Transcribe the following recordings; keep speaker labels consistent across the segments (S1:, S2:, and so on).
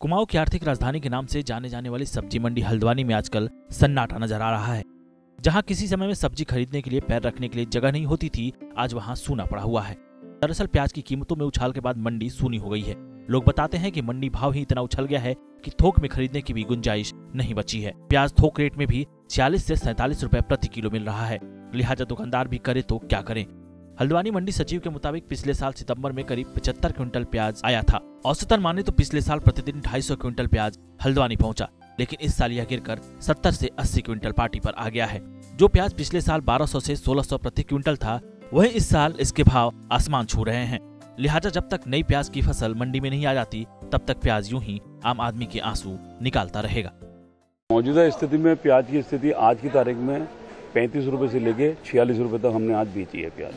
S1: कुमाऊं की आर्थिक राजधानी के नाम से जाने जाने वाली सब्जी मंडी हल्द्वानी में आजकल सन्नाटा नजर आ रहा है। जहां किसी समय में सब्जी खरीदने के लिए पैर रखने के लिए जगह नहीं होती थी, आज वहां सूना पड़ा हुआ है। दरअसल प्याज की कीमतों में उछाल के बाद मंडी सूनी हो गई है। लोग बताते हैं कि मंडी भाव ही इतना उछल गया है कि थोक में खरीदने की भी गुंजाइश नहीं बची है। प्याज थोक रेट में भी 46 से 47 रुपए प्रति किलो मिल रहा है। लिहाजा दुकानदार भी करे तो क्या करें। हल्द्वानी मंडी सचिव के मुताबिक पिछले साल सितंबर में करीब 75 क्विंटल प्याज आया था। औसतन माने तो पिछले साल प्रतिदिन 250 क्विंटल प्याज हल्द्वानी पहुंचा, लेकिन इस साल यह गिरकर 70 से 80 क्विंटल पार्टी पर आ गया है। जो प्याज पिछले साल 1200 से 1600 प्रति क्विंटल था, वहीं इस साल इसके भाव आसमान छू रहे हैं। लिहाजा जब तक नई प्याज की फसल मंडी में नहीं आ जाती, तब तक प्याज यूं ही आम आदमी के आंसू निकालता रहेगा।
S2: मौजूदा स्थिति में प्याज की स्थिति आज की तारीख में 35 रुपए से लेके 46 रुपए तक हमने आज बेची है प्याज।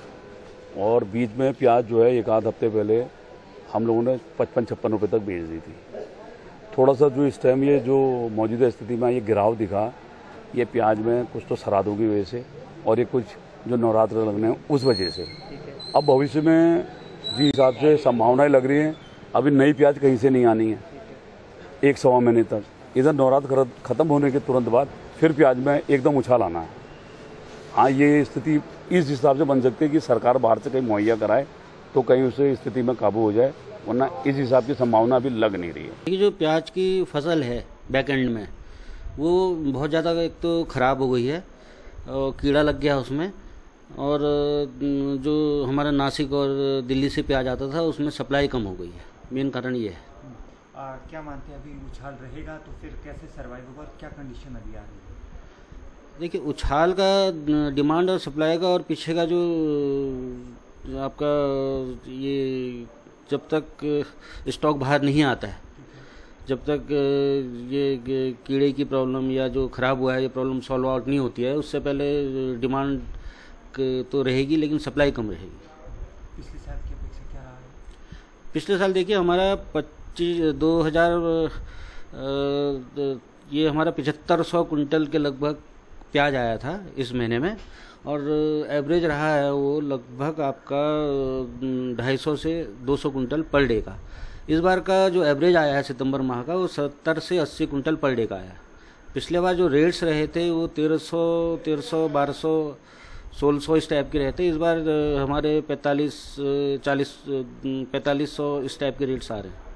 S2: और बीच में प्याज जो है एक आध हफ्ते पहले हम लोगों ने 55-56 रुपए तक बेच दी थी। थोड़ा सा जो इस टाइम ये जो मौजूदा स्थिति में ये गिराव दिखा, ये प्याज में कुछ तो श्राद्धों की वजह से और ये कुछ जो नवरात्र लगने हैं उस वजह से। अब भविष्य में जिस हिसाब से संभावनाएं लग रही हैं, अभी नई प्याज कहीं से नहीं आनी है 1-1.25 महीने तक। इधर नवरात्र खत्म होने के तुरंत बाद फिर प्याज में एकदम उछाल आना है। हाँ, ये स्थिति इस हिसाब से बन सकती है कि सरकार बाहर से कहीं मुहैया कराए तो कहीं उसे स्थिति में काबू हो जाए, वरना इस हिसाब की संभावना अभी लग नहीं रही है।
S3: ये जो प्याज की फसल है बैक एंड में, वो बहुत ज़्यादा एक तो ख़राब हो गई है और कीड़ा लग गया उसमें। और जो हमारा नासिक और दिल्ली से प्याज आता था उसमें सप्लाई कम हो गई है। मेन कारण ये है।
S4: क्या मानते हैं अभी उछाल रहेगा तो फिर कैसे सर्वाइव होगा, क्या कंडीशन अभी आ रही है?
S3: देखिए, उछाल का डिमांड और सप्लाई का और पीछे का जो आपका ये जब तक स्टॉक बाहर नहीं आता है, जब तक ये कीड़े की प्रॉब्लम या जो ख़राब हुआ है ये प्रॉब्लम सॉल्व आउट नहीं होती है, उससे पहले डिमांड तो रहेगी लेकिन सप्लाई कम रहेगी।
S4: पिछले साल की अपेक्षा क्या रहा है?
S3: पिछले साल देखिए हमारा 7500 कुंटल के लगभग प्याज आया था इस महीने में, और एवरेज रहा है वो लगभग आपका 250 से 200 कुंटल पर डे का। इस बार का जो एवरेज आया है सितंबर माह का, वो 70 से 80 कुंटल पर डे का आया। पिछले बार जो रेट्स रहे थे वो 1300, 1200, 1600 इस टाइप के रहते। इस बार हमारे 4500 इस टाइप के रेट्स आ रहे हैं।